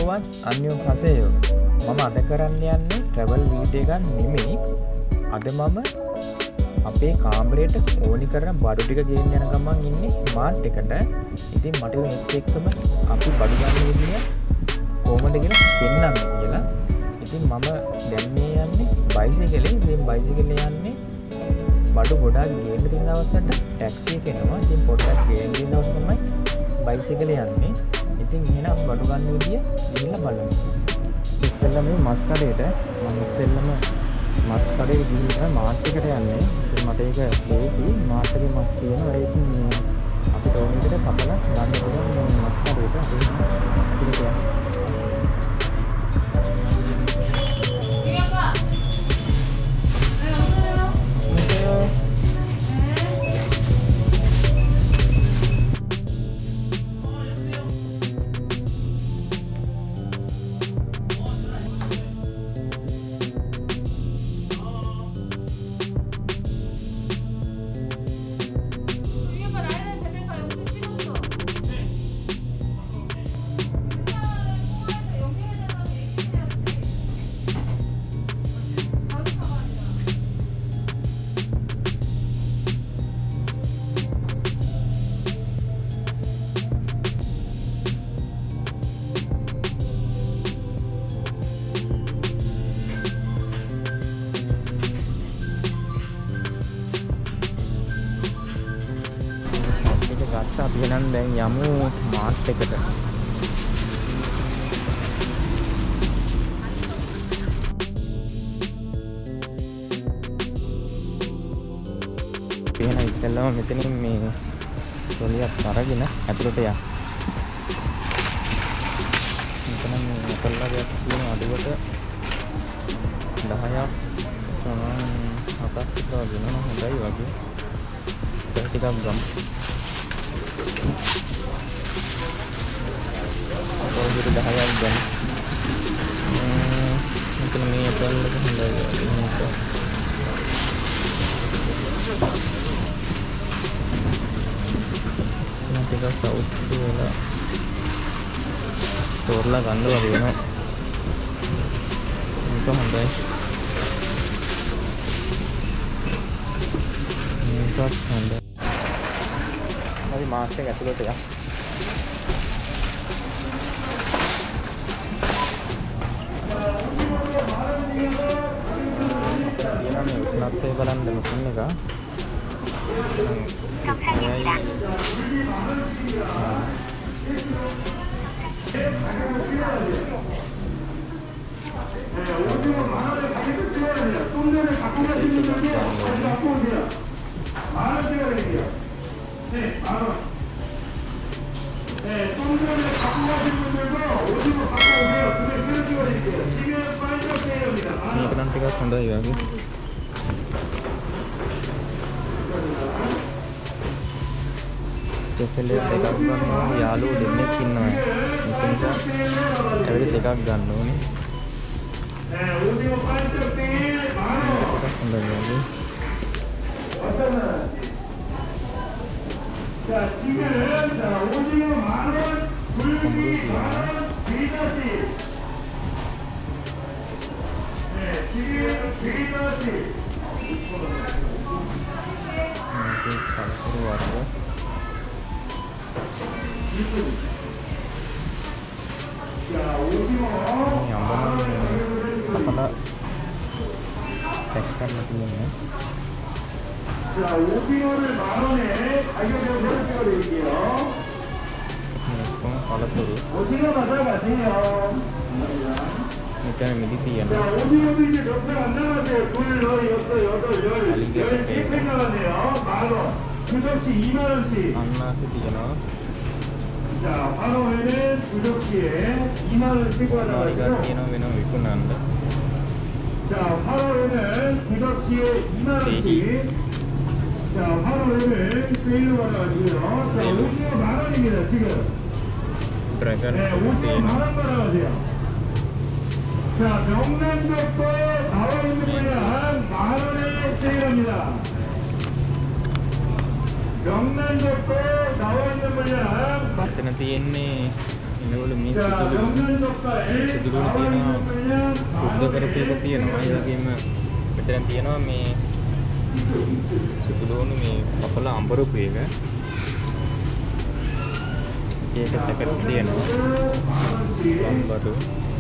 everyone, 안녕하세요. මම අද කරන්න යන්නේ travel video එකක් නෙමෙයි. අද මම අපේ කාමරේට ඕනි කරන බඩු ටික ගෙන්න යන ගමන් ඉන්නේ මාර්ට් එකට. ඉතින් මට මේක එක්කම අපි බඩු ගන්න විදිය කොහොමද කියලා පෙන්නන්න කියලා. ඉතින් මම දැන් මේ යන්නේ බයිසිකලේ. ඉතින් බයිසිකලේ යන්නේ බඩු ගොඩාක් ගේන්න තියෙන අවස්ථාවට ටැක්සි එක එනවා. ඉතින් පොඩ්ඩක් ගේන්න තියෙන අවස්ථාව තමයි බයිසිකලේ යන්නේ. ඉතින් එහෙනම් බඩු ගන්න විදිය ගිහිල්ලා බලමු. ඉස්සෙල්ලා මේ මස් කඩේට මස් කඩේ ගිහිල්ලා මාර්ට් එකට යන්නේ. ඉතින් මට ඒක ලේසි. මාර්ට් එකේ මස් තියෙනවා. ඒකින් අපිට ඕන විදිහට කපලා ගන්න පුළුවන් මේ මස් කඩේට. ඉතින් අපි නම් දැන් යමු මාර්ට් එකට. එහෙනම් ඉතින්ලම මෙතනින් මේ තොලියක් අරගෙන ඇතුළට යන්න. මෙතන මේ කොල්ලගේ තියෙන අඩුවට 10ක් සමාන 7ක් විතර වෙනවා. හොඳයි වගේ. ඒක ටිකක් ගමු. කොහොමද 10ක් ගන්න. මෙතන මේ ඇතුළට හොඳයි වගේ. ටිකක් සවුත් වෙලා තෝරලා ගන්න වගේ වෙනවා. මේක හොඳයි. මේකත් හොඳයි. හරි මාස් එක ඇතුළට යන්න. තියෙනවා මේ උස්නත්ේ බලන්න මැෂින් එක. 감사합니다. මේක නම් ටිකක් හොඳයි වගේ. කෙසෙල් එකක් ගන්නවා. යාළුවෝ දෙන්නෙක් ඉන්නවා. ඒක නිසා ඇවිත් එකක් ගන්න ඕනේ. හොඳයි වගේ. 자, 오징어를 10,000원에 가격을 내려드릴게요. 오징어가 들어가세요. 일단 미리 자, 오징어도 이제 몇 팩 안 나가세요. 2, 6, 8, 10, 10팩 나가네요. 10,000원. 두 접시 20,000원씩. 안 나와서 되잖아. 자, 화로에는 두 접시에 20,000원씩 받아가시고. 자, 화로에는 두 접시에 20,000원씩. 자, 화로에는 세일로 받아가지고요. 자, 오징어 10,000원입니다, 지금. 네, 오징어 10,000원 받아가세요. 자, 명란젓도 나와있는 분량 10,000원에 세일합니다. 명란젓도 나와있는 분량 මෙතන තියෙන්නේ මේවල මේ 자, 명절덕가에 සිදුරුවන තියෙනවා සුද්ධ කරපු එක තියෙනවා. ඒ වගේම මෙතන තියෙනවා මේ සිදුරුවන මේ කපල අඹරපු එක. ඒක පැකට් තියෙනවා. අඹරු.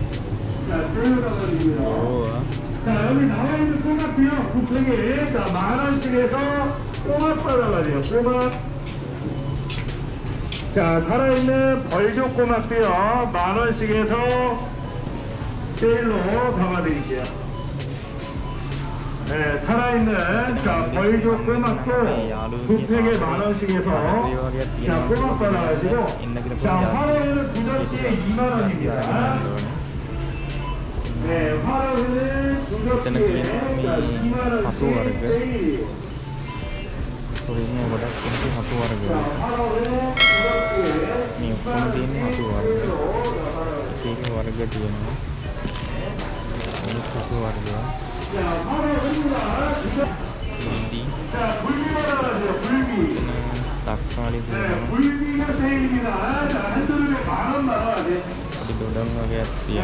ඕවා. 자, 여기 나와 있는 꼬막비요. 두 팩에 자, 10,000원씩에서 꼬막 받아가세요. 꼬막. 자, 살아있는 벌교 꼬막비요. 10,000원씩에서 세일로 담아드릴게요. 네, 살아있는 자, 벌교 꼬막도 두 팩에 10,000원씩에서 자, 꼬막 받아가지고 자, 화로에는 두 접시에 2,000원입니다. 네, 화로에는 두 접시에 자, 2,000원씩 세일이에요. 소리nya godak ini satu warga. Ini pun ini satu warga. Ini warga dia. Ini satu warga. Ini. Tak kali tu. Di godang agak dia.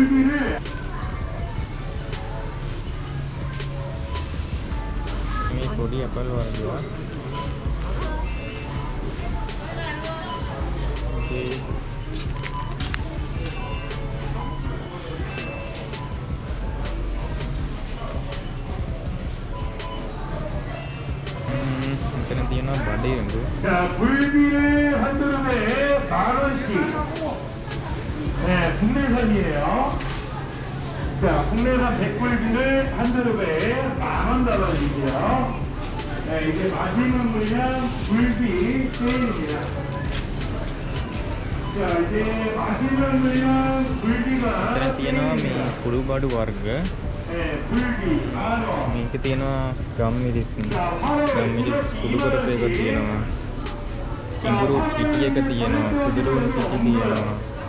Ini bodi apa luar dua? Oke. Mungkin nanti yang badai itu. 자, 굴비를 한 그릇에 10,000원씩. 네, 국내산이에요. 자, 국내산 100굴비를 한 그릇에 10,000원 달아드릴게요. 네, 이게 맛있는 물량 굴비 세일입니다. 자, 이제 맛있는 물량 굴비가 Nanti yang ini kudu badu warga. 네, 굴비 10,000원. Ini kita yang kami di sini. Kami di kudu berapa kita yang Imburu piti kita yang kudu piti yang.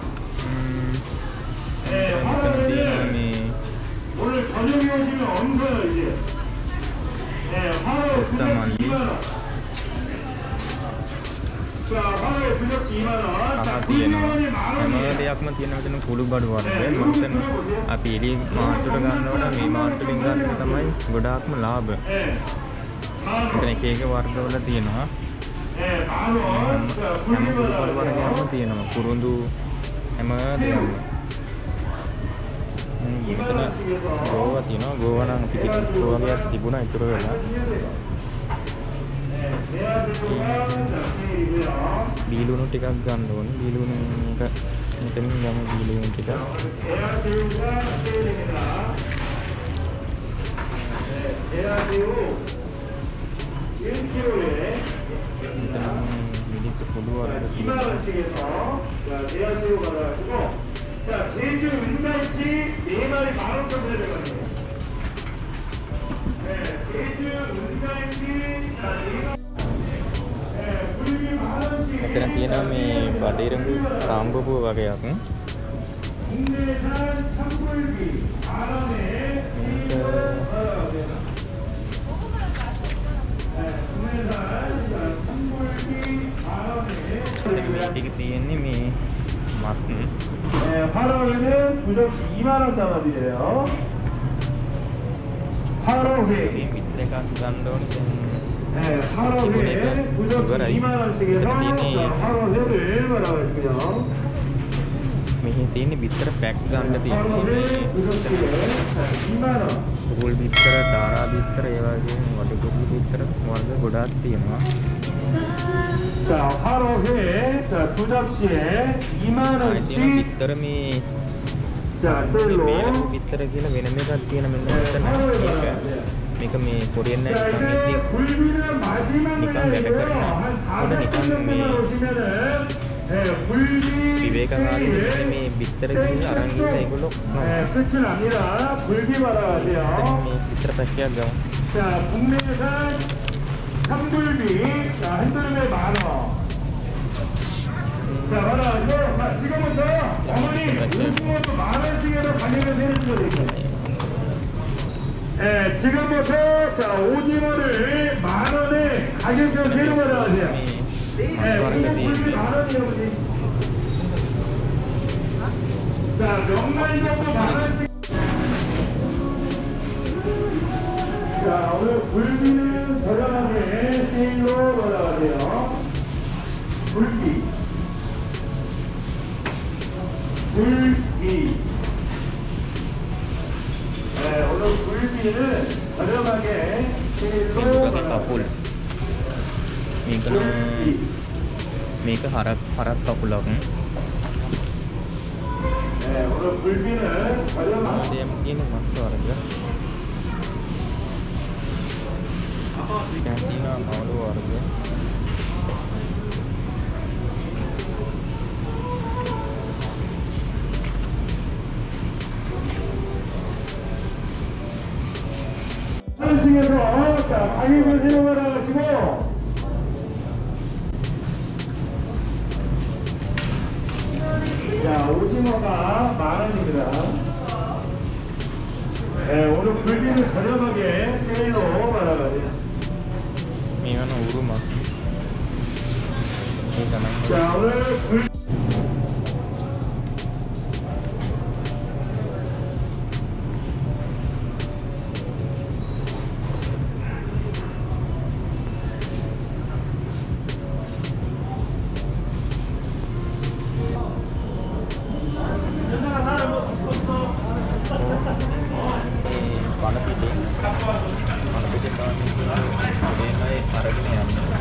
네, 화로를 오늘 저녁에 오시면 얹어요 이제. 네, 화로 두 접시 2,000원. 자, 화로에 두 접시 2,000원. 자, 굴비원이 10,000원이에요. දෙයක්ම තියෙන මෙතන කුළු බඩු වර්ගය. මම අපි එළිය මාර්කට් ගන්නකොට මේ මාර්කට් එකෙන් ගන්න එක තමයි ගොඩාක්ම ලාභ. 네, 10,000원. මෙතන එක එක වර්ගවල තියෙනවා. 네, 10,000원. 자, හැම 굴비 කුළු බඩු 받아가세요. වර්ගයක්ම තියෙනවා. කුරුඳු හැම දෙයක්ම. මෙතන ගෝවා තියෙනවා. ගෝවා නම් පිටි ගෝවාවක් තිබුණා ඉතුරු වෙලා. බීලුණු ටිකක් ගන්න ඕනේ. බීලුණු එක මෙතනින් ගමු බීලුණු ටික. මෙතන 미니스 කුළු වර්ග තියෙනවා. 2,000원씩에서 자, 대하새우 받아가지고 자, 제주 은갈치 4마리 15,000원에 들어가네요. 네, 제주 은갈치 자, 4마리. 네, 굴비 10,000원씩. මෙතන තියෙනවා මේ බඩේරඟු සාම්බපුව වගේක්. 국내산 참굴비 10,000원에 මේක තියෙන්නේ මේ මස්. 네, 화로회는 두 접시 2,000원 담아드려요. 화로회. පිට එකක් ගන්න ඕනේ. 네, 화로회 두 접시 2,000원씩에서 자, 화로회를 받아가시고요. මෙහි තියෙන්නේ බිත්තර පැක් ගන්න 화로회 두 තියෙන්නේ. 접시에 자, 2,000원. කුරුල් බිත්තර, දාරා බිත්තර, ඒ වගේ වඩකුරු බිත්තර වර්ග ගොඩාක් තියෙනවා. 자, 화로회 자, 두 접시에 තියෙන 2,000원씩. බිත්තර මේ 자, 셀로. මේක බිත්තර කියලා වෙනම එකක් තියෙන මෙන්න මෙතන. මේක මේ කොරියන් 자, එකක් 이제 නෙමෙයි. 굴비는 마지막 නිකන් වැඩ 날이고요. කරන. 한 오늘 5분 නිකන් 정도만 මේ 오시면은 네, 굴비 විවේකකාරී 세일. මේ බිත්තර කියලා අරන් ගිහලා ඒගොල්ලෝ 네, 끝이 납니다. 굴비 받아가세요. මේ බිත්තර පැක් එකක් ගමු. 자, 국내산 참굴비 자, 한 그릇에 10,000원. 자, 받아가시고 자, 지금부터 어머니 오징어도 10,000원씩에서 가격을 내려드릴게요. 네, 지금부터 자, 오징어를 10,000원에 가격을 내려 받아가세요. 네, වර්ග 오징어 굴비 තියෙන්නේ. 10,000원이요. 자, 몇 마리 정도 많을지. 자, 오늘 굴비는 저렴하게 세일로 올라가세요. 굴비. 굴비. 네, 오늘 굴비는 저렴하게 세일로 올라가세요. 꿀. 이거 하락 덕불라고. 네, 오늘 굴비는 저렴하게. Dia mungkin masuk harga. Ganti lah mau dua harga. 한층에서 자, 가격을 세워가라 하시고 자, 오징어가 10,000원입니다. 네, 오늘 굴비는 저렴하게 세일로 받아가세요. Ini uru mas. Ini kan. 자, 오늘 굴 Mana piting? Mana piting kalau ini harganya